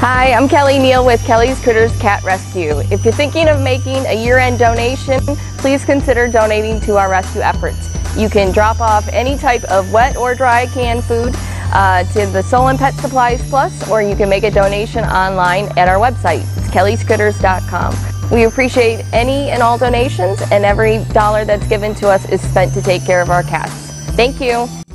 Hi, I'm Kelly Neal with Kelley's Kritters Cat Rescue. If you're thinking of making a year-end donation, please consider donating to our rescue efforts. You can drop off any type of wet or dry canned food to the Solon Pet Supplies Plus, or you can make a donation online at our website. It's kellyskritters.com. We appreciate any and all donations, and every dollar that's given to us is spent to take care of our cats. Thank you.